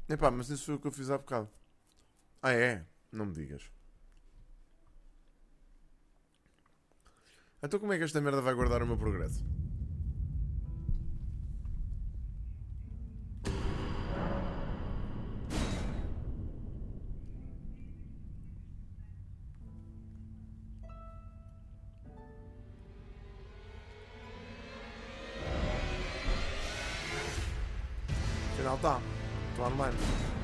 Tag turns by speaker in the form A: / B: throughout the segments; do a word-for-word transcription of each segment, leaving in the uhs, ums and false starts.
A: Epá, mas isso foi o que eu fiz há bocado. Ah, é? Não me digas. Então como é que esta merda vai guardar o meu progresso? Afinal está. Estou online.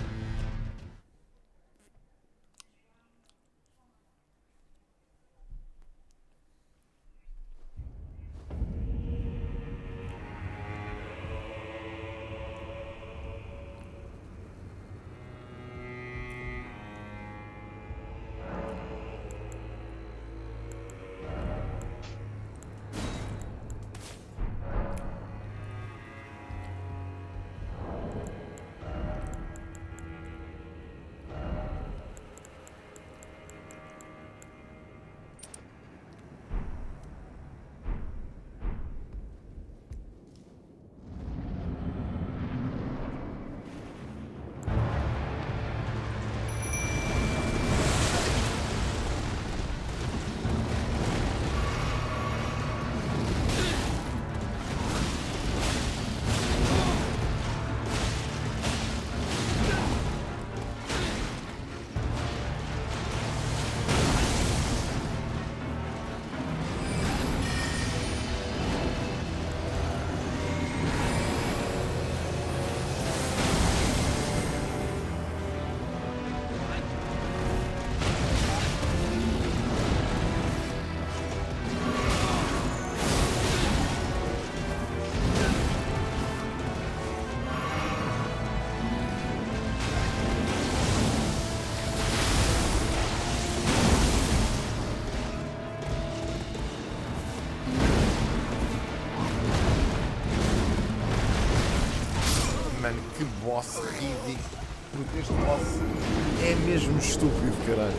A: Mano, que boss ridículo. Porque este boss é mesmo estúpido, caralho.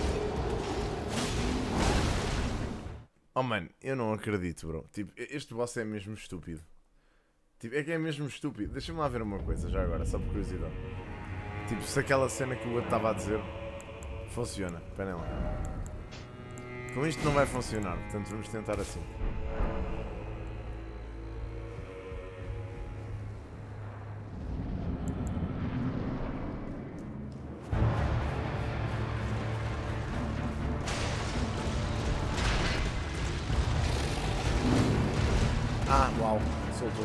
A: Oh mano, eu não acredito, bro. Tipo, este boss é mesmo estúpido. Tipo, é que é mesmo estúpido. Deixa-me lá ver uma coisa já agora, só por curiosidade. Tipo, se aquela cena que o outro estava a dizer funciona. Esperem lá. Com isto não vai funcionar, portanto vamos tentar assim. Ah, uau, soltou.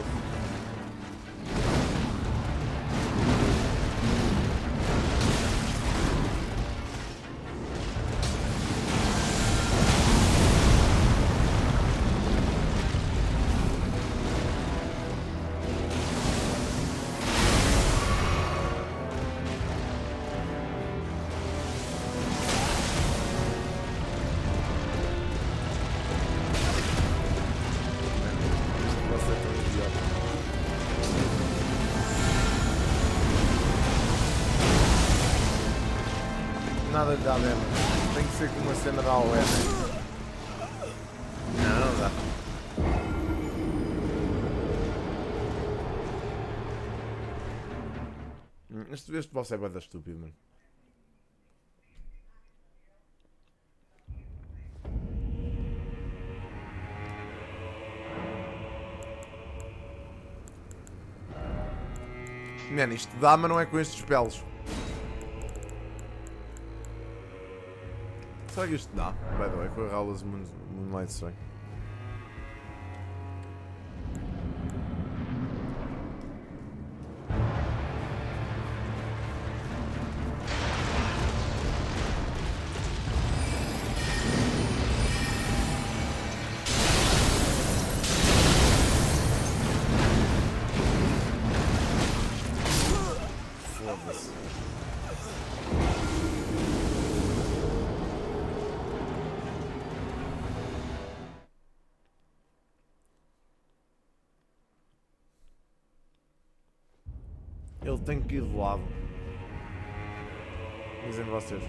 A: Nada lhe dá damage. Tem que ser com uma cena da A O E. Não, não dá. Este, este boss é bada estúpido, mano. Mano, isto dá, mas não é com estes pelos. Será que isto dá? By the way, com a Raulas Moon, Moonlight Strike. Foda-se. Ele tem que ir de lado. Dizem vocês.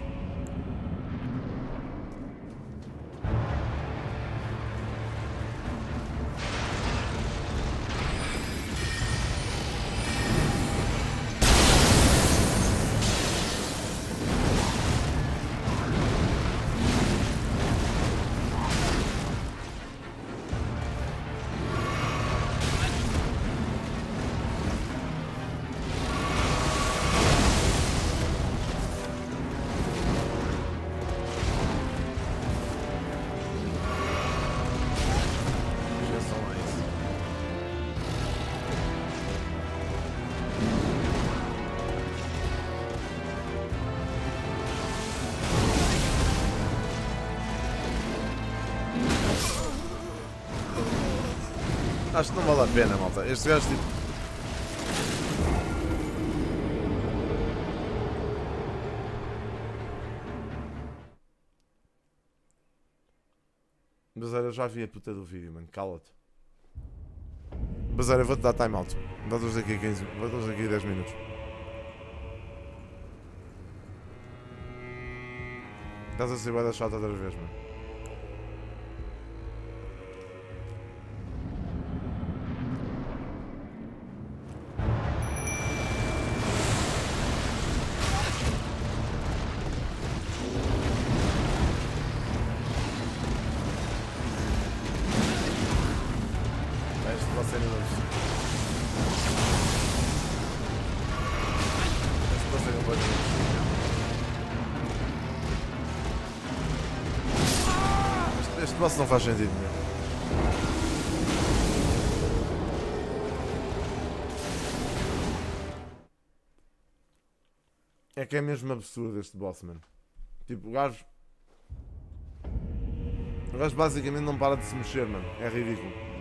A: acho que não vale a pena, malta. Este gajo tipo. Baseira, eu já vi a puta do vídeo, mano. Cala-te. Baseira, vou-te dar time out. Voltas daqui a quinze. Voltas daqui a dez minutos. Estás a ser bué da chata outra vez, mano. Este vai ser novo. Este vai ser um bom jogo. Este boss não faz sentido nenhum. É que é mesmo absurdo este boss, mano. Tipo, o gajo... O gajo basicamente não para de se mexer, mano. É ridículo.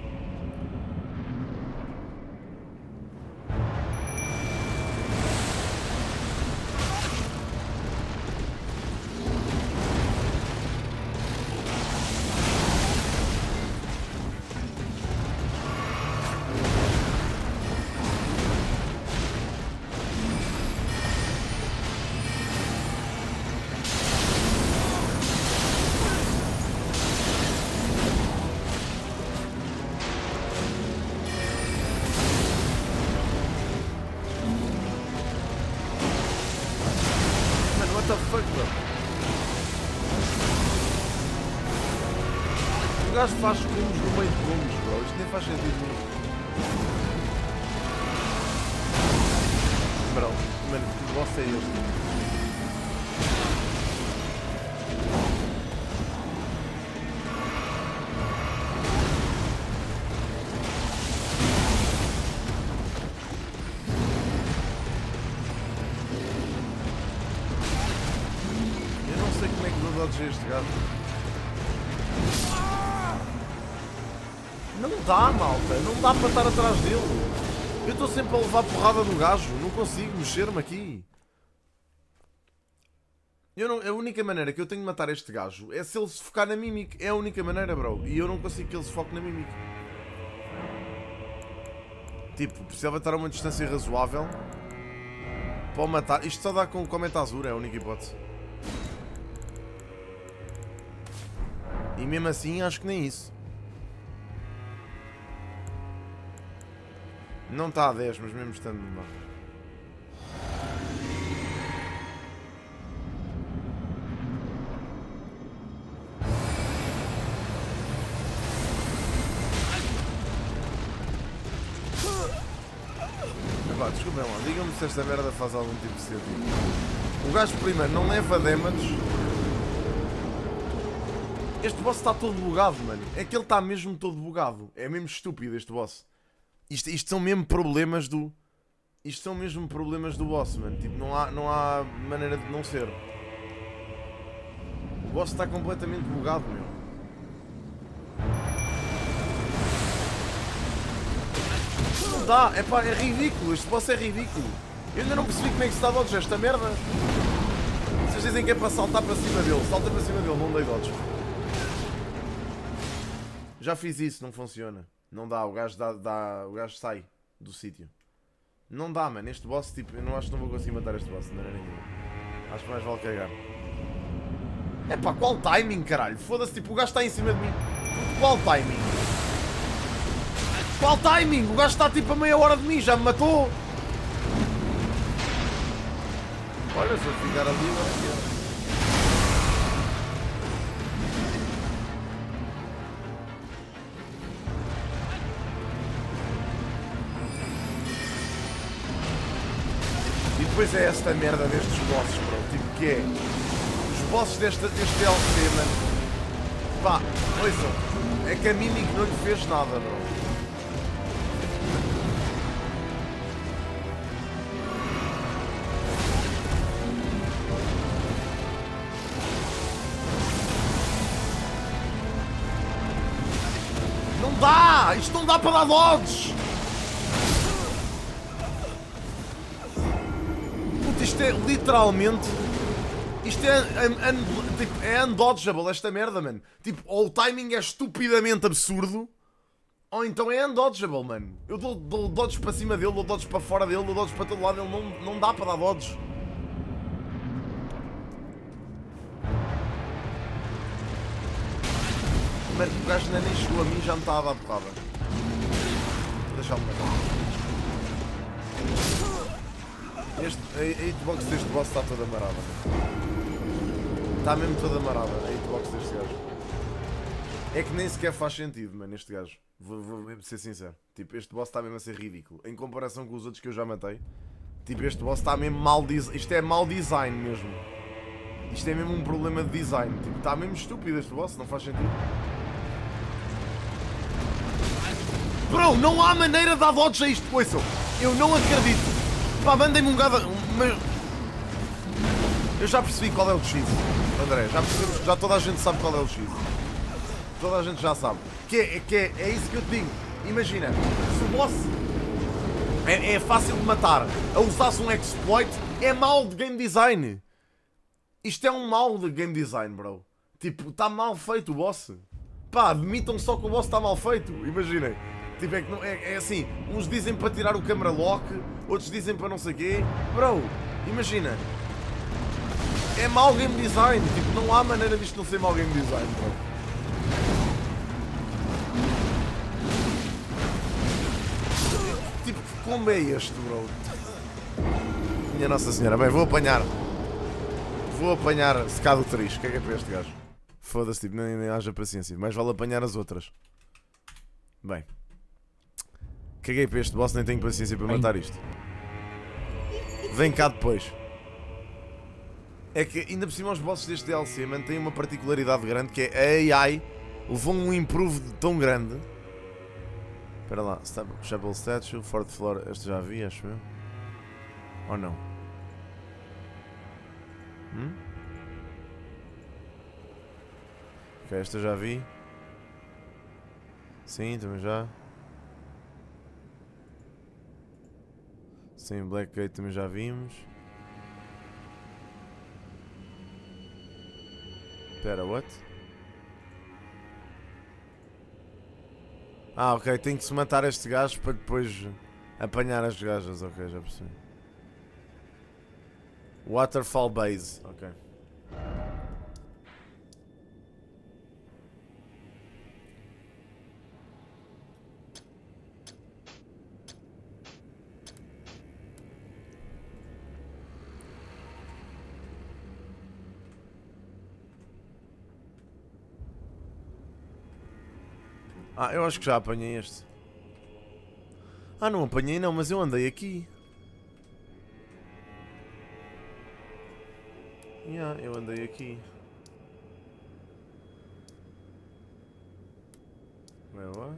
A: What the fuck, bro? O gajo faz combos no meio de combos, bro. Isto nem faz sentido nenhum. Bro, mano, que boss é este? Este gajo. Não dá, malta, não dá para estar atrás dele. Eu estou sempre a levar porrada do gajo, não consigo mexer-me aqui. Eu não, a única maneira que eu tenho de matar este gajo é se ele se focar na Mimic. É a única maneira, bro. E eu não consigo que ele se foque na Mimic. Tipo, precisava estar a uma distância razoável para o matar. Isto só dá com o Cometa Azul, é a única hipótese. E mesmo assim, acho que nem isso. Não está a dez, mas mesmo estando mal. Epá, desculpem lá, digam-me se esta merda faz algum tipo de sentido. O gajo primeiro não leva damage. Este boss está todo bugado, mano. É que ele está mesmo todo bugado. É mesmo estúpido este boss. Isto, isto são mesmo problemas do... Isto são mesmo problemas do boss, mano. Tipo, não há, não há maneira de não ser. O boss está completamente bugado, meu. Não dá. É pá, é ridículo. Este boss é ridículo. Eu ainda não percebi como é que se dá dodge esta merda. Vocês dizem que é para saltar para cima dele. Salta para cima dele, não dei dodge. Já fiz isso, não funciona. Não dá, o gajo, dá, dá, o gajo sai do sítio. Não dá, mano. Este boss, tipo, eu não acho que não vou conseguir matar este boss de maneira nenhuma. Acho que mais vale cagar. É pá, qual timing, caralho? Foda-se, tipo, o gajo está em cima de mim. Qual timing? Qual timing? O gajo está tipo a meia hora de mim, já me matou. Olha, se eu ficar ali, agora aqui. Depois é esta merda destes bosses, bro. Tipo, que é... Os bosses deste, deste D L C, mano. Pá, ouçam. É que a Mimic não lhe fez nada, bro. Não dá! dá! Isto não dá para dar dodge! Puta, isto é literalmente... Isto é, un, un, tipo, é undodgeable esta merda, mano. Tipo, ou o timing é estupidamente absurdo, ou então é undodgeable, mano. Eu dou, dou dodge para cima dele, dou dodge para fora dele, dou dodge para todo lado, ele não, não dá para dar dodge. Mano, o gajo nem chegou a mim, já me está a dar porrada. Deixa-me ver. Este, a, a hitbox deste boss está toda amarada. Está mesmo toda amarada a hitbox deste gajo. É que nem sequer faz sentido, mano, este gajo. Vou, vou mesmo ser sincero. Tipo, este boss está mesmo a ser ridículo. Em comparação com os outros que eu já matei. Tipo, este boss está mesmo mal design. Isto é mal design mesmo. Isto é mesmo um problema de design. Tipo, está mesmo estúpido este boss, não faz sentido. Bro, não há maneira de dar dodge a isto, ouçam. Eu não acredito. Pá, mandem-me um gado... Mas... Eu já percebi qual é o X, André. Já percebemos, já toda a gente sabe qual é o X. Toda a gente já sabe. Que é, que é, é isso que eu te digo. Imagina, se o boss é, é fácil de matar, a usar-se um exploit, é mau de game design. Isto é um mau de game design, bro. Tipo, está mal feito o boss. Pá, admitam só que o boss está mal feito. Imaginem. Tipo, é, que não, é, é assim, uns dizem para tirar o camera lock, outros dizem para não sei quê. Bro, imagina. É mau game design. Tipo, não há maneira disto não ser mau game design, bro. Tipo, que combo é este, bro? Minha Nossa Senhora. Bem, vou apanhar. Vou apanhar secado triste. O que é que é para este gajo? Foda-se, tipo, nem, nem haja paciência. Mais vale apanhar as outras. Bem. Caguei para este boss, nem tenho paciência para matar isto. Vem cá depois. É que ainda por cima os bosses deste D L C mantêm uma particularidade grande, que é a A I levou um improve tão grande. Espera lá, Chapel Statue, Fourth Floor, este já vi, acho eu. Ou não? Hum? Ok, esta já vi. Sim, também já. Sim, Blackgate também já vimos. Espera, what? Ah, ok, tem que se matar este gajo para depois apanhar as gajas. Ok, já percebi. Waterfall Base, ok. Ah, eu acho que já apanhei este. Ah, não apanhei não, mas eu andei aqui. Yeah, eu andei aqui. Wait, what?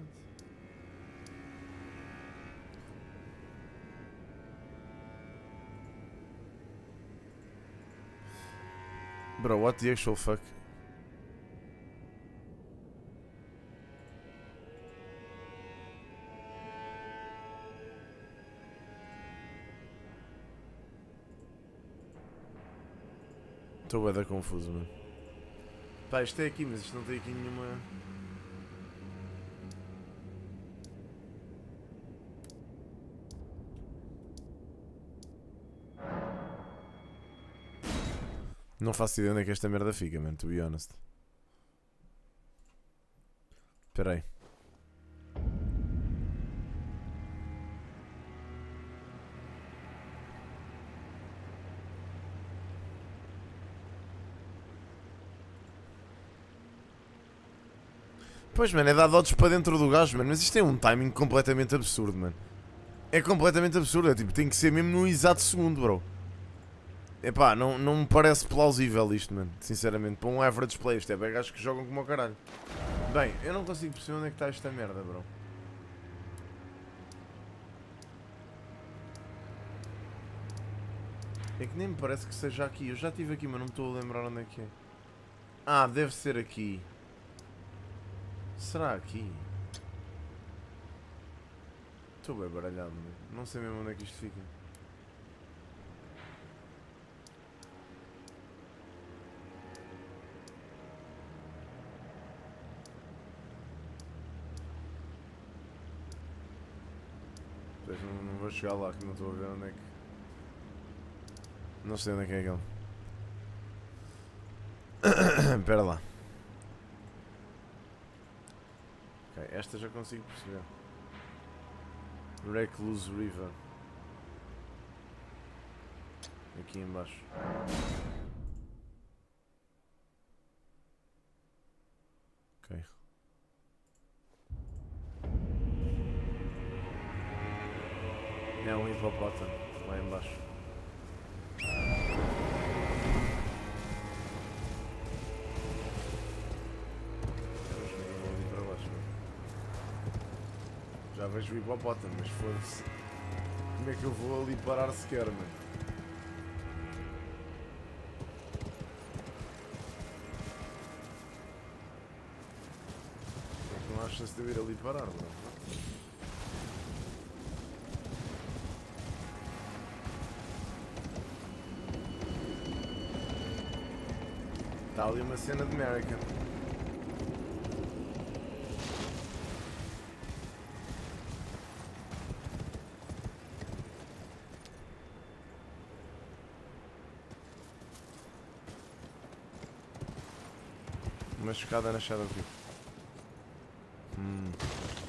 A: Bro, what the actual fuck? Estou bué da confuso, mano. Pá, isto é aqui, mas isto não tem aqui nenhuma... Não faço ideia onde é que esta merda fica, mano, to be honest. Espera aí. Pois, mano, é dar dodges para dentro do gajo, mano. Mas isto é um timing completamente absurdo, mano. É completamente absurdo. É tipo, tem que ser mesmo no exato segundo, bro. Epá, não, não me parece plausível isto, mano. Sinceramente, para um average play, isto é bem gajos que jogam como o caralho. Bem, eu não consigo perceber onde é que está esta merda, bro. É que nem me parece que seja aqui. Eu já estive aqui, mas não me estou a lembrar onde é que é. Ah, deve ser aqui. Será aqui? Estou bem baralhado, meu. Não sei mesmo onde é que isto fica. Pois não, não vou chegar lá que não estou a ver onde é que. Não sei onde é que é aquele. Espera lá. Ok, esta já consigo perceber. Recluse River. Aqui em baixo. Ok. É um hipopótamo lá em baixo. Temos ninguém ali para baixo, não? Já vejo o hipopótamo, mas foda-se. Como é que eu vou ali parar sequer, mano? Não há chance de eu ir ali parar, mano. Está ali uma cena de American. Uma escada na Shadow Keep. Hum.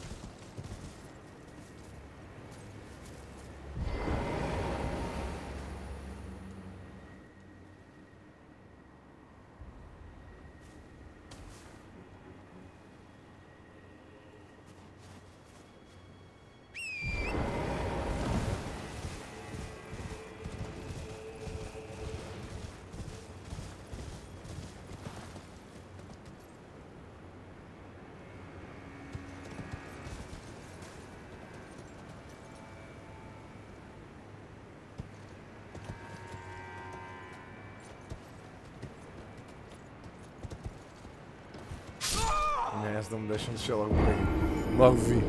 A: As não me deixam descer logo por aí. Logo vi.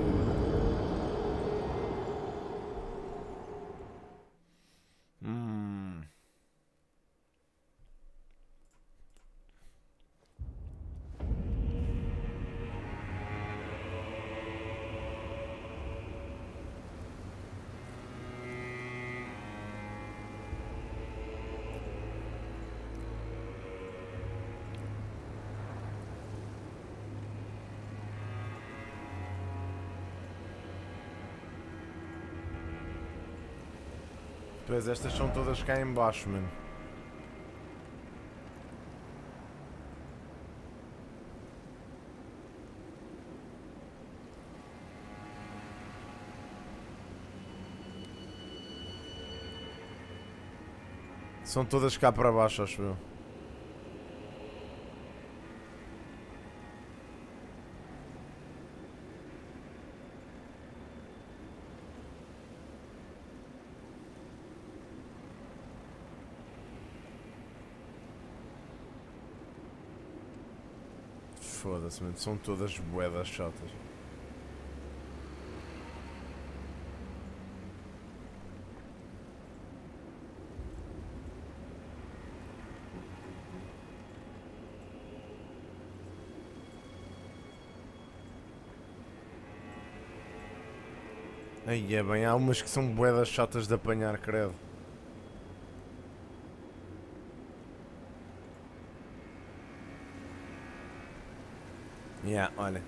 A: Hum. Pois estas são todas cá em baixo, mano. São todas cá para baixo, acho eu. Foda-se, mano. São todas buedas chatas. Aí é bem, há umas que são buedas chatas de apanhar, credo. Yeah, olha.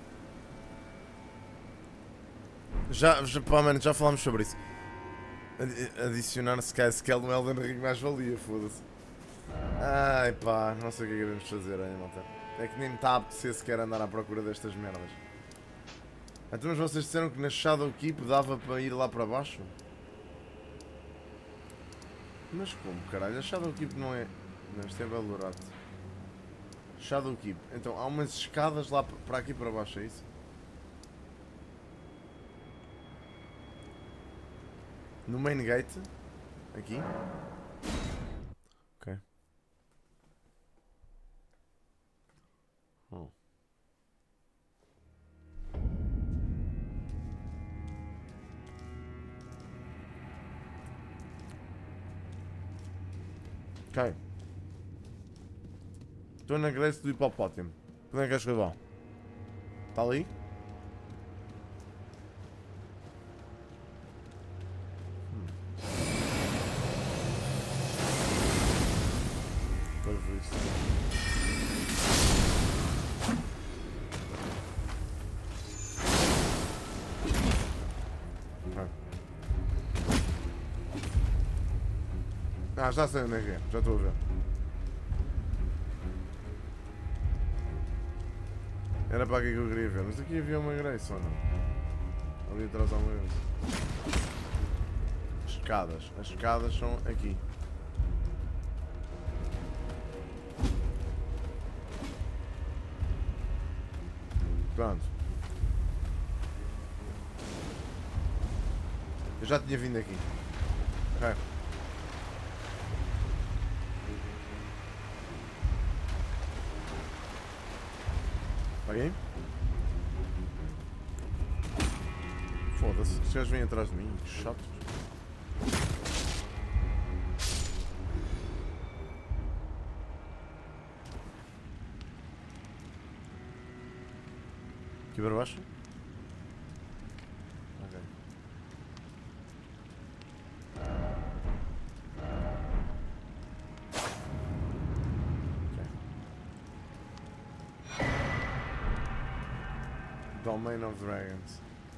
A: Já, já, pá, mano, já falámos sobre isso. Adicionar Skyscale no Elden Ring mais valia, foda-se. Ai pá, não sei o que é que devemos fazer aí, malta. É que nem me está a apetecer sequer andar à procura destas merdas. Então, mas vocês disseram que na Shadow Keep dava para ir lá para baixo? Mas como, caralho? A Shadow Keep não é... Não, isto é Belorato. Shadow Keep. Então, há umas escadas lá para aqui para baixo, é isso? No main gate? Aqui? Ok. Oh. Ok. Estou na Grécia do hipopótamo. Como é que queres que eu vá? Está ali? Hum. Agora vou isso. Okay. Ah, já sei onde é que é. Já estou a ver. Era para aqui que eu queria ver, mas aqui havia uma Grace ou não? Ali atrás há uma Grace. Escadas. As escadas são aqui. Pronto. Eu já tinha vindo aqui. Ok. Paguei? Foda-se, os gajos vêm atrás de mim, que chato. Aqui para baixo? Ok. Ok. Domain of Dragons.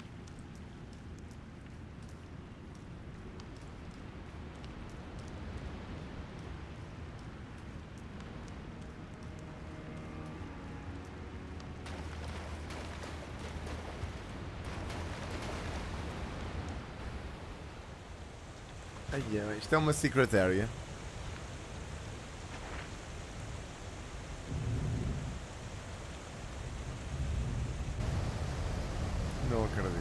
A: Ai, isto é uma secret area. Não acredito.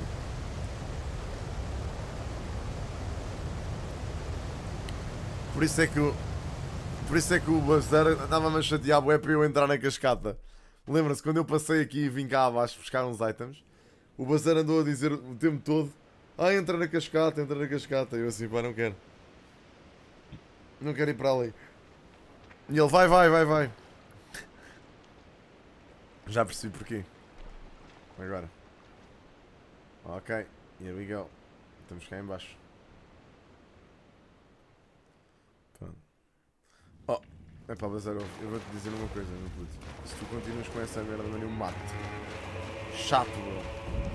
A: Por isso é que o... Por isso é que o Buster andava-me a chatear bué para eu entrar na cascata. Lembra-se, quando eu passei aqui e vim cá abaixo buscar uns items, o Buster andou a dizer o tempo todo: ah, entra na cascata, entra na cascata. E eu assim, pá, não quero. Não quero ir para ali. E ele, vai, vai, vai, vai. Já percebi porquê. Agora. Ok, here we go. Estamos cá em baixo. Pronto. Oh, é pá, Bazar, eu vou-te dizer uma coisa, meu puto. Se tu continuas com essa merda, mano, eu mato. Chato, bro.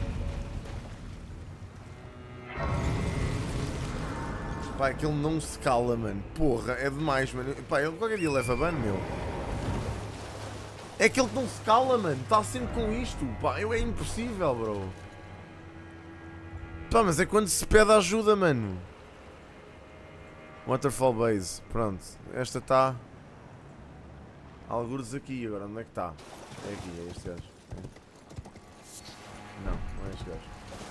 A: Pá, é que ele não se cala, mano. Porra, é demais, mano. Pá, ele qualquer dia leva ban, meu. É que ele não se cala, mano. Está sempre com isto. Pá, eu é impossível, bro. Pá, mas é quando se pede ajuda, mano. Waterfall Base. Pronto. Esta está... Algures aqui. Agora, onde é que está? É aqui, é este gajo. Não, não é este gajo.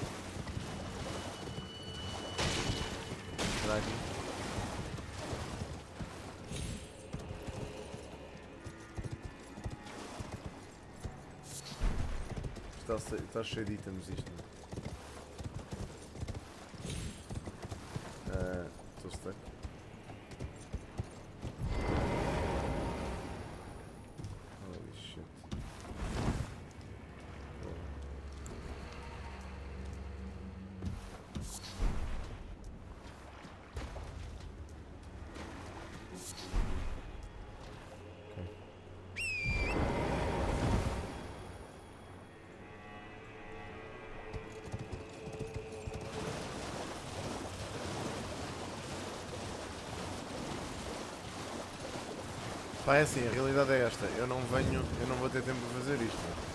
A: Será aqui? Está, está cheio de itens isto. Estou uh, stuck. Holy shit. Pá, é assim, a realidade é esta, eu não venho, eu não vou ter tempo de fazer isto.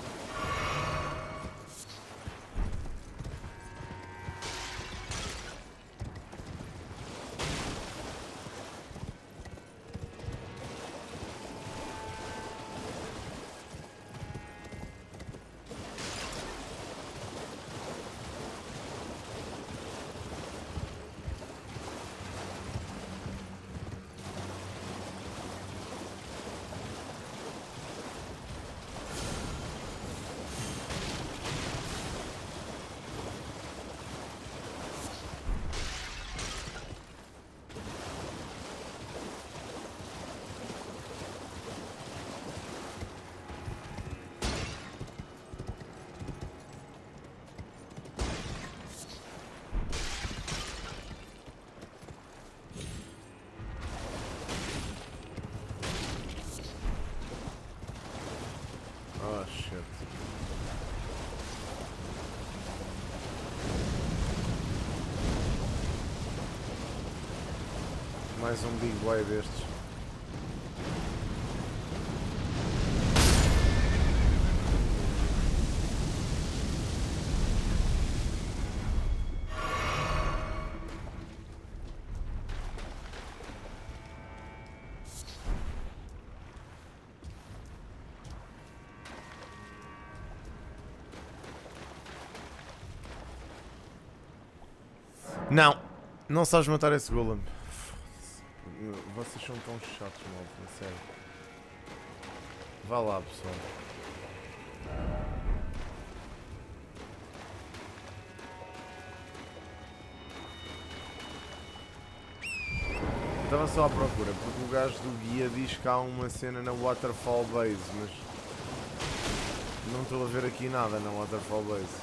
A: Mais um big boy destes. Não! Não sabes matar esse golem. Vocês são tão chatos, malta, sério. Vá lá, pessoal. Eu estava só à procura, porque o gajo do guia diz que há uma cena na Waterfall Base, mas não estou a ver aqui nada na Waterfall Base.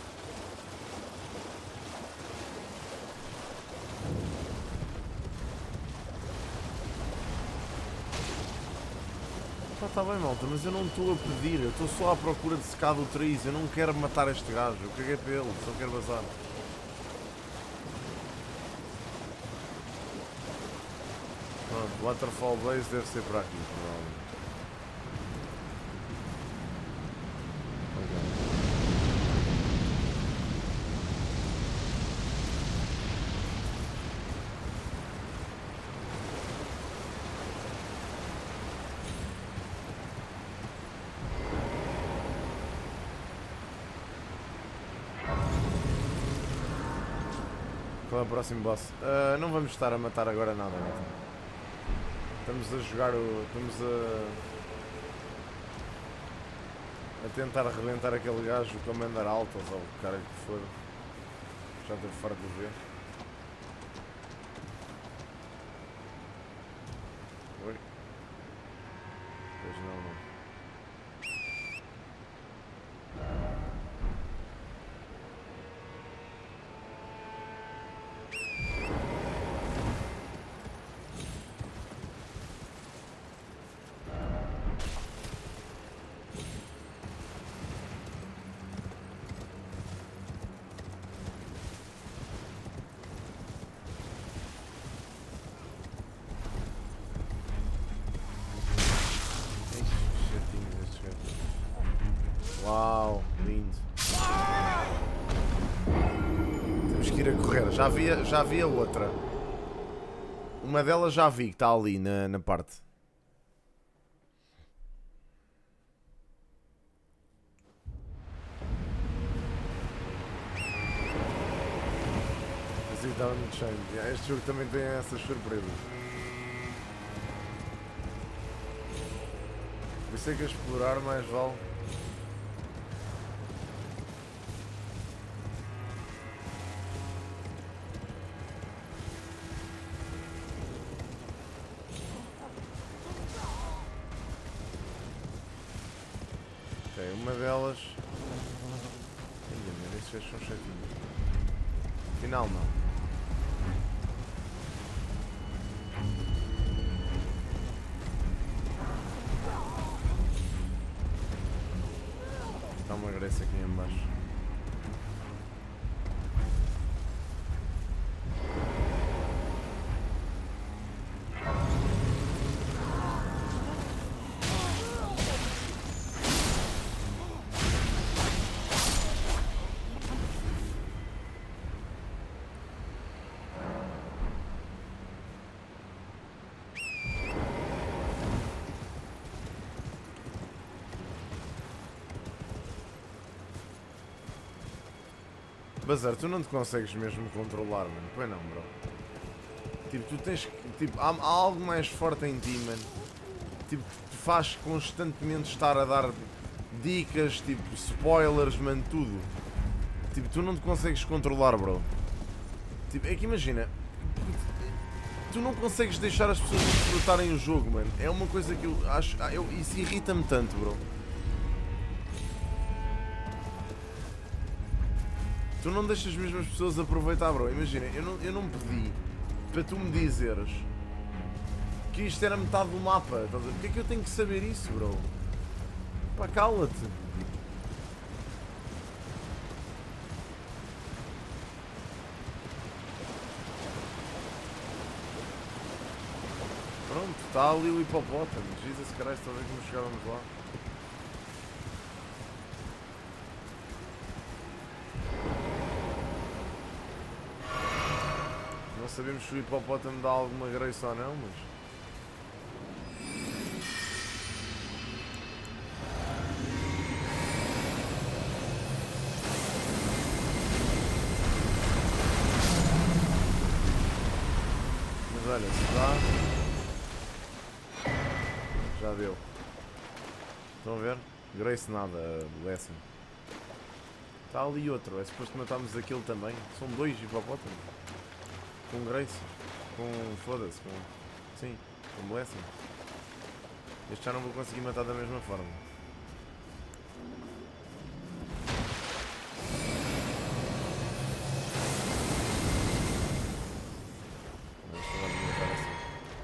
A: Está bem, malta, mas eu não estou a pedir, eu estou só à procura de secado triz, eu não quero matar este gajo, eu caguei para ele, só quero vazar. Pronto, Waterfall Base deve ser para aqui, provavelmente. Qual é o próximo boss? Uh, não vamos estar a matar agora nada, malta. Estamos a jogar o... Estamos a... A tentar arrebentar aquele gajo, o Commander Altos, ou o cara que for. Já estou farto de ver. Oi? Pois não, não. Uau, lindo. Temos que ir a correr. Já vi, já vi a outra. Uma delas já vi que está ali na, na parte. Assim, Down Chain. Este jogo também tem essas surpresas. Por isso é que a explorar mais vale. Uma delas. Ainda mesmo, esses gajos são chatinhos. Afinal, não. Está uma Grécia aqui em baixo. Bazar, tu não te consegues mesmo controlar, mano. Pois não, bro. Tipo, tu tens que... Tipo, há, há algo mais forte em ti, mano. Tipo, que te faz constantemente estar a dar dicas, tipo, spoilers, mano, tudo. Tipo, tu não te consegues controlar, bro. Tipo, é que imagina... Tu não consegues deixar as pessoas desfrutarem o jogo, mano. É uma coisa que eu acho... Eu, isso irrita-me tanto, bro. Tu não deixas mesmo as pessoas aproveitar, bro. Imagina, eu não, eu não pedi para tu me dizeres que isto era metade do mapa. Porquê é que eu tenho que saber isso, bro? Pá, cala-te. Pronto, está ali o hipopótamo. Jesus Christ, talvez que não chegávamos lá. Não sabemos se o hipopótamo dá alguma graça ou não, mas... Mas olha, se dá... Já deu. Estão a ver? Grace nada, Lesson. Está ali outro, é suposto matarmos aquele também. São dois hipopótamos. Com Grace. Com... foda-se, com... Sim, com Blessing. Este já não vou conseguir matar da mesma forma. Mas isto não vai me matar assim.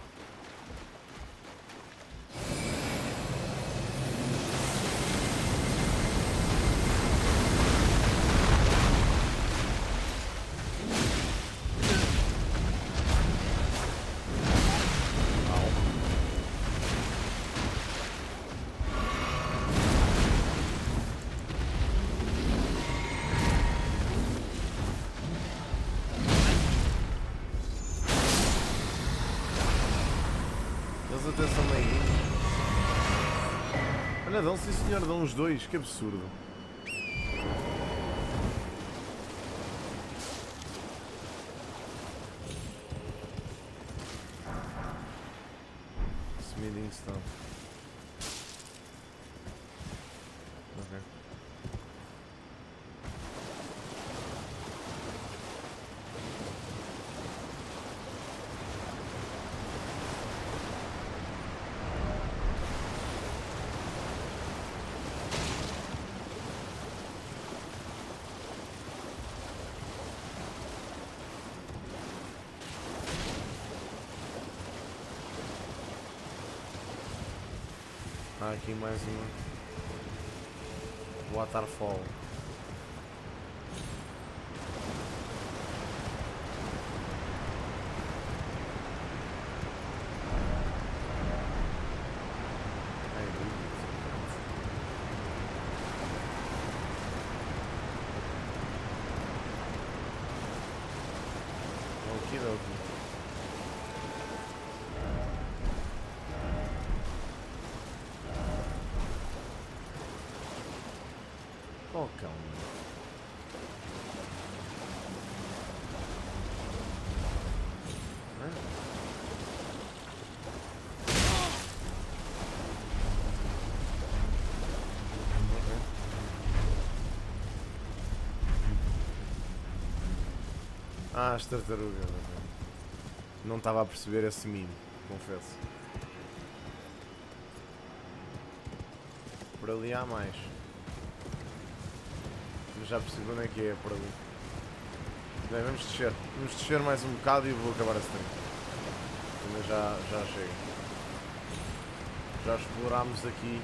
A: Eles até são meiguinhos. Olha, dão sim senhor, dão os dois, que absurdo. Smithing Stone. Ok. Há aqui mais uma waterfall. Ai, okidoki. Oh, calma. Hã? Ok. Ah, as tartarugas. Ok. Não estava a perceber esse mimo, confesso. Por ali há mais. Mas já percebi onde é que é, por ali. Bem, vamos descer. Vamos descer mais um bocado e eu vou acabar esse tempo. Também já, já chega. Já explorámos aqui.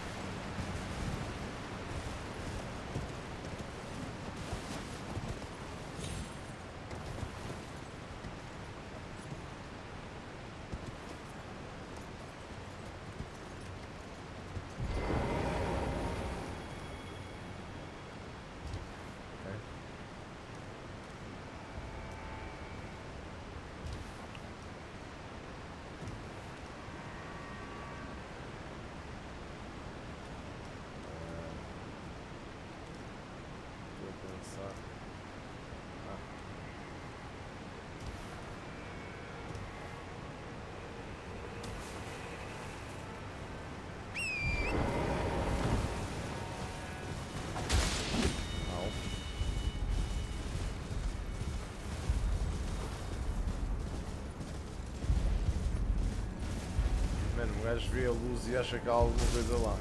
A: Mano, o gajo vê a luz e acha que há alguma coisa lá.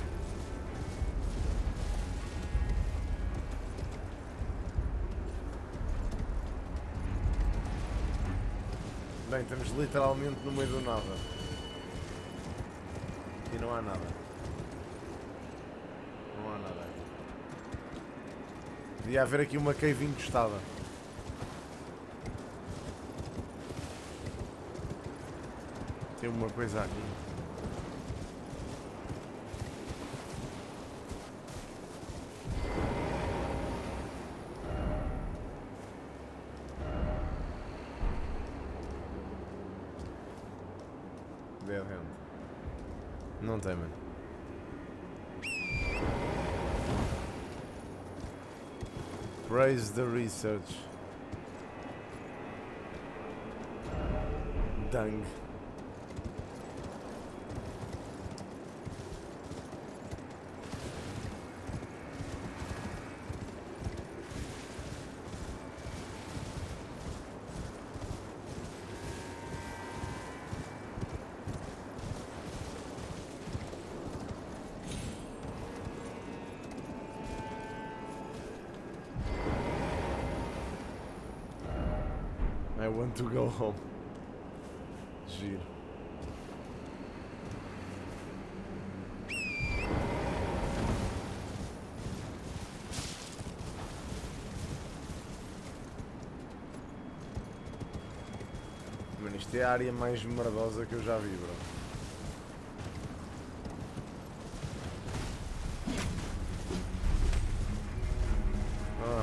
A: Bem, estamos literalmente no meio do nada. E não há nada. Não há nada aqui. Podia haver aqui uma cave encostada. Tem tem uma coisa aqui. Dead Hand. Não tem, mano. Praise the research. Dang. I want to go home. Giro. Mano, isto é a área mais merdosa que eu já vi, bro. Ah.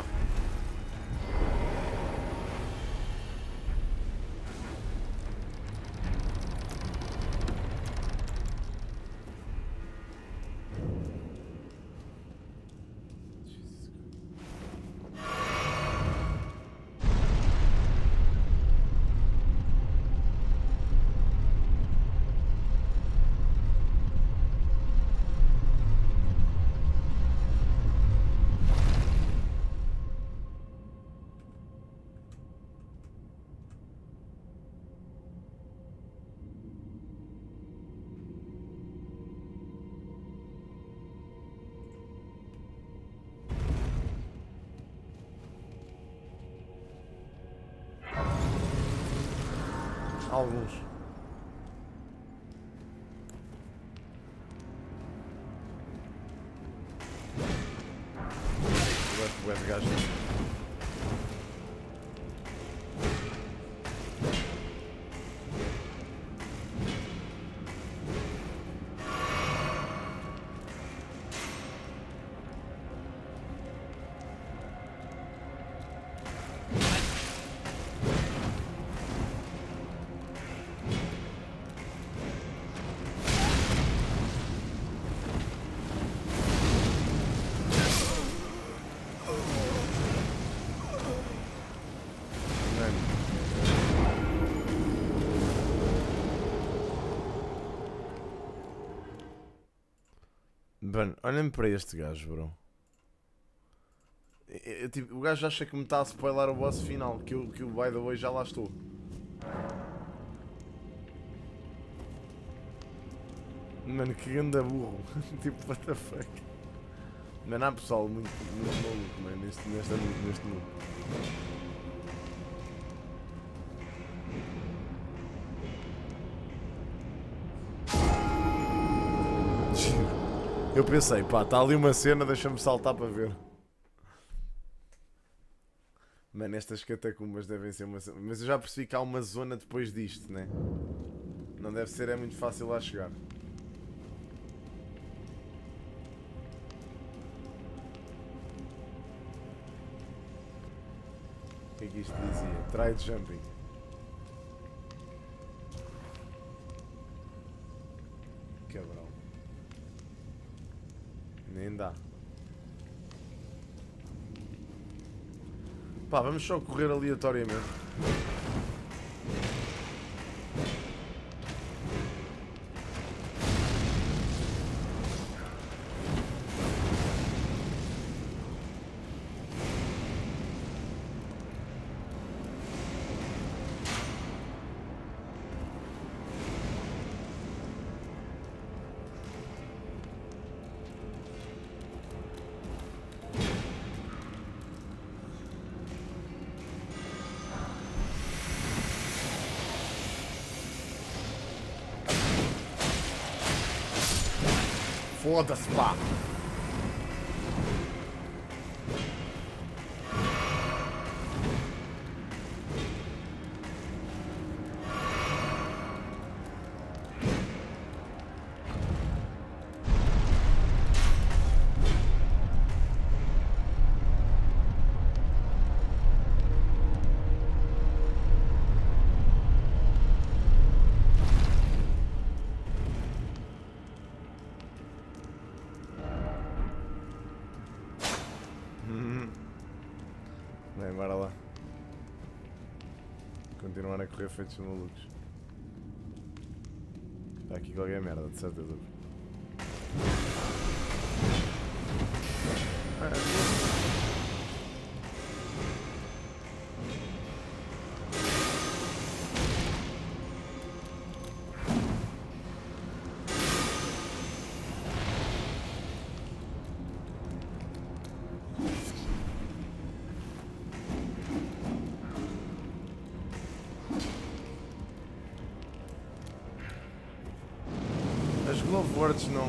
A: Alguns. Eu gosto bué de gajos. Mano, olhem para este gajo, bro. Eu, eu, tipo, o gajo acha que me está a spoiler o boss final, que eu, que eu, by the way, já lá estou. Mano, que ganda burro. Tipo, what the fuck. Mano, há pessoal muito, muito maluco, mano, neste, nesta, neste mundo. Eu pensei, pá, está ali uma cena, deixa-me saltar para ver. Mano, estas catacumbas devem ser uma... Mas eu já percebi que há uma zona depois disto, né? Não deve ser, é muito fácil lá chegar. O que é que isto dizia? Try jumping. Cabrão. Nem dá. Pá, vamos só correr aleatoriamente. Foda-se, pá! Continuar a correr feitos malucos. Está aqui qualquer merda, de certeza. Ah, as Glove Words não.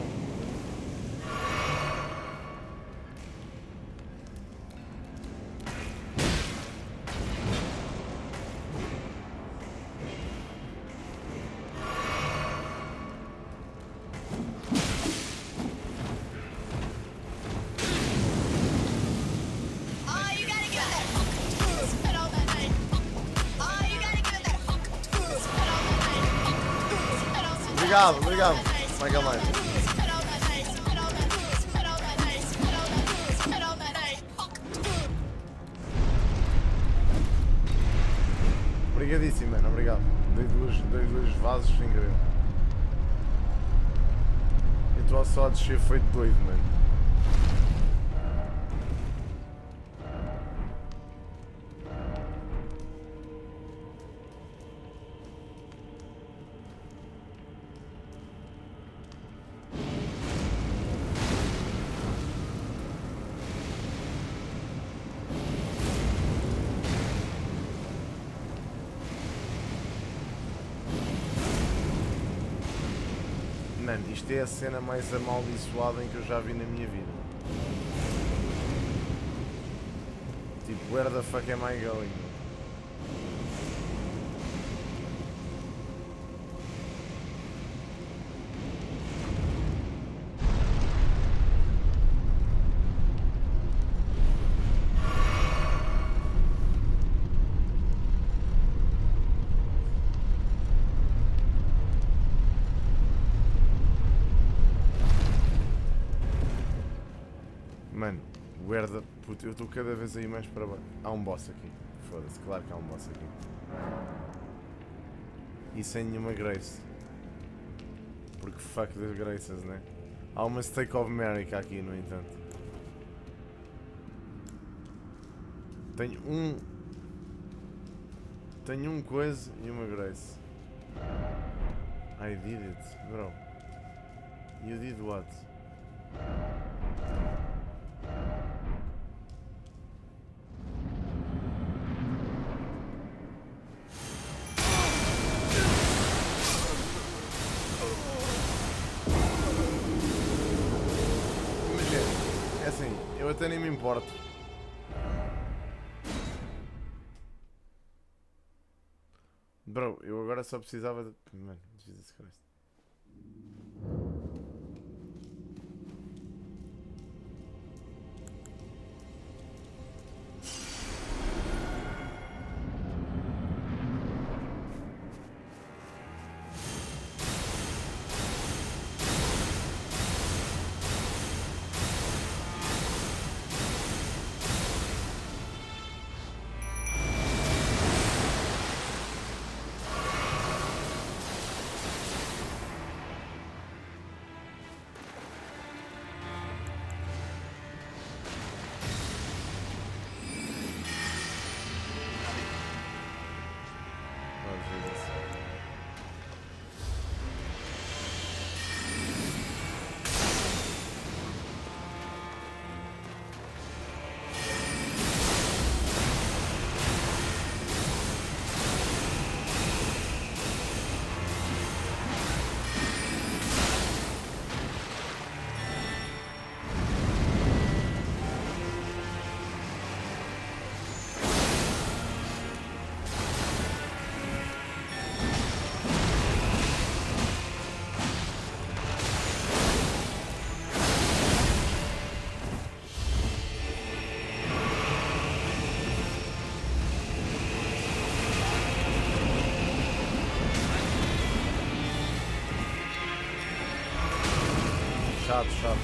A: Obrigado, obrigado. Michael Knight. Obrigadíssimo, mano, obrigado. Dei duas, dei duas vasos incrível. Eu estou só a descer feito doido, mano. Mano, isto é a cena mais amaldiçoada em que eu já vi na minha vida. Tipo, where the fuck am I going? Mano, where the... Puto, eu estou cada vez aí mais para baixo. Há um boss aqui. Foda-se, claro que há um boss aqui. E sem nenhuma Grace. Porque fuck the Graces, né? Há uma Stake of America aqui, no entanto. Tenho um... Tenho um coisa e uma Grace. I did it, bro. You did what? Eu até nem me importo. Bro, eu agora só precisava de... Mano, Jesus Christ. Chato, chato.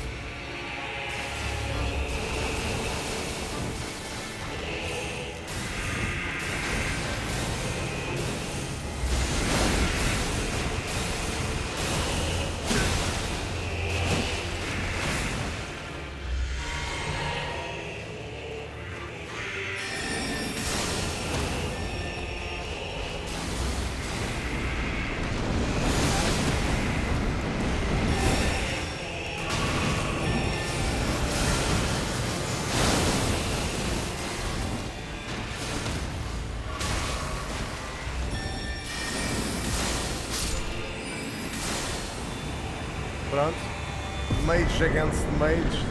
A: Pronto. Mage against mage.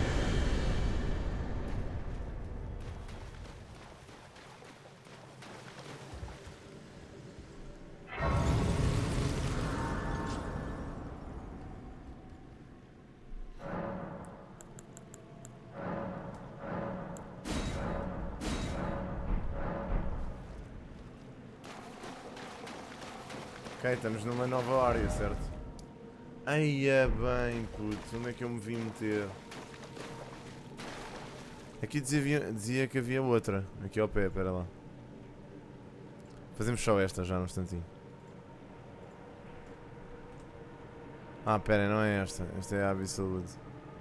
A: Ok, estamos numa nova área, certo? Ai é bem, puto, onde é que eu me vim meter? Aqui dizia, dizia que havia outra, aqui ao pé, espera lá. Fazemos só esta já num instantinho. Ah, pera, não é esta, esta é a Absolute.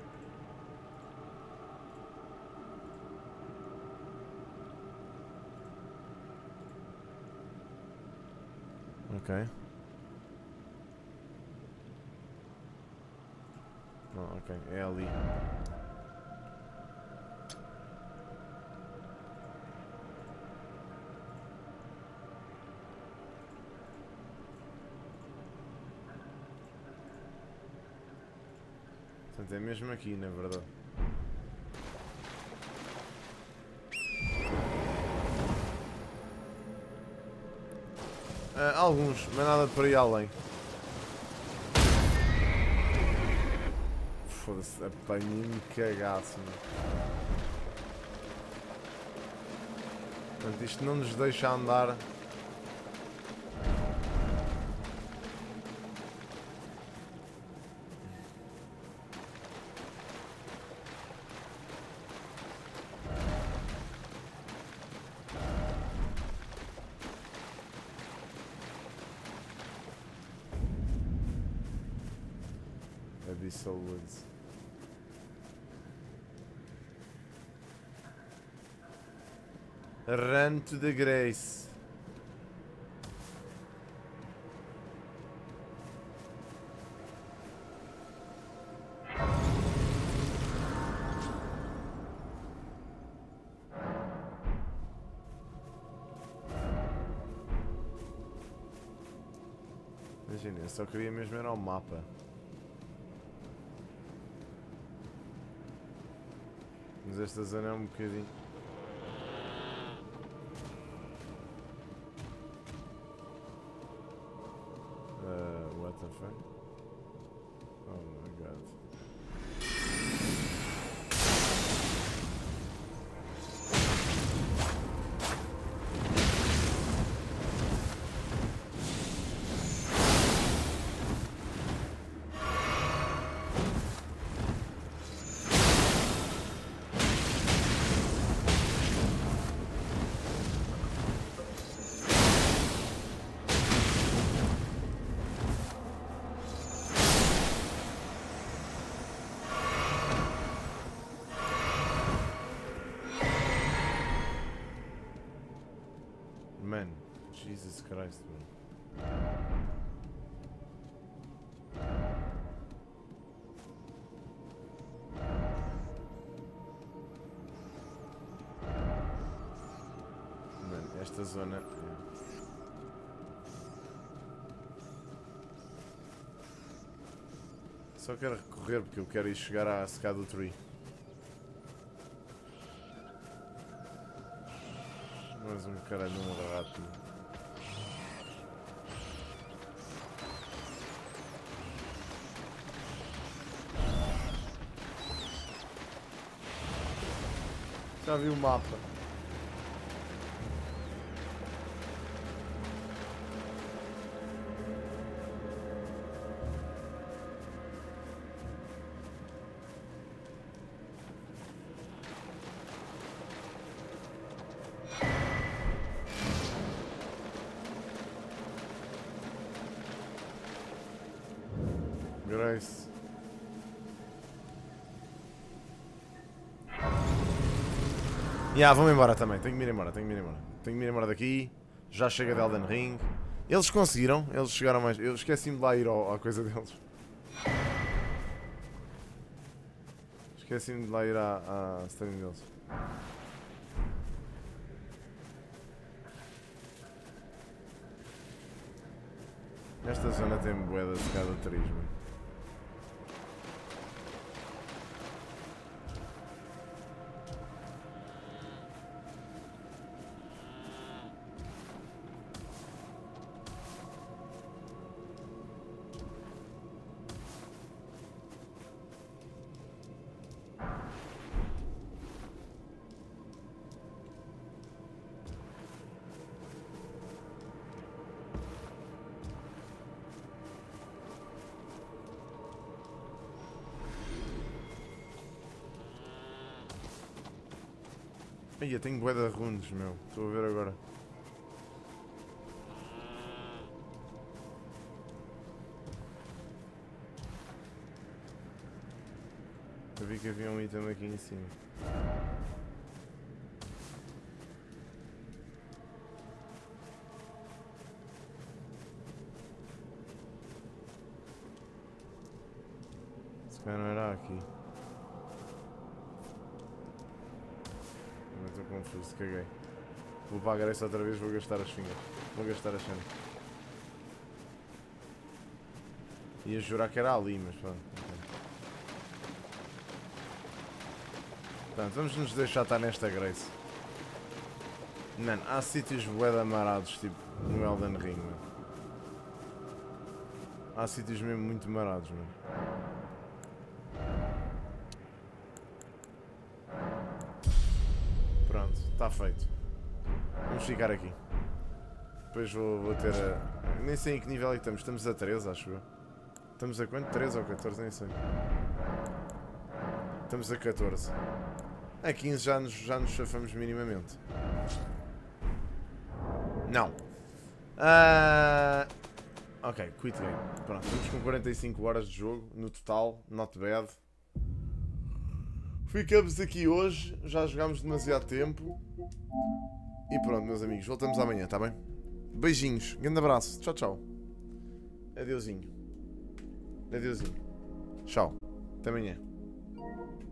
A: Ok. Não, ok, é ali. Portanto, é mesmo aqui, na verdade. Uh, alguns, mas nada por aí além. Foda-se, apanhei-me cagaço, mano. Portanto, isto não nos deixa andar. Abyssal Woods. Run to the Grace. Imagina, eu só queria mesmo era o mapa. Mas esta zona é um bocadinho... Uh, what the fuck? Oh my god. Man, Jesus Christ, man. Man, esta zona... É. Só quero recorrer porque eu quero ir chegar à Secado Tree. Mais um caralho de rato. Já vi o mapa. Grace. Yeah, vamos embora também. Tenho que me ir embora, tenho que me ir embora. Tenho que me ir embora daqui. Já chega de Elden Ring. Eles conseguiram, eles chegaram mais. Eu esqueci-me de lá ir ao, à coisa deles. Esqueci-me de lá ir à, à stream deles. Esta zona tem bué de secada de turismo. Ai, eu tenho bué de rundes, meu. Estou a ver agora. Eu vi que havia um item aqui em cima. Se calhar não era aqui. Estou confuso, caguei. Vou pagar essa outra vez, vou gastar as fingas. Vou gastar as cenas. Ia jurar que era ali, mas pronto. Portanto, vamos nos deixar estar nesta Grace. Mano, há sítios bué de amarados, tipo no Elden Ring, mano. Há sítios mesmo muito marados, mano. Pronto, está feito. Vamos ficar aqui. Depois vou, vou ter a... Nem sei em que nível é que estamos. Estamos a treze, acho eu. Estamos a quanto? treze ou catorze? Nem sei. Estamos a catorze. A quinze já nos, já nos chafamos minimamente. Não. Uh... Ok, quit game. Pronto, estamos com quarenta e cinco horas de jogo no total. Not bad. Ficamos aqui hoje. Já jogámos demasiado tempo. E pronto, meus amigos. Voltamos amanhã, tá bem? Beijinhos. Grande abraço. Tchau, tchau. Adeusinho. Adeusinho. Tchau. Até amanhã.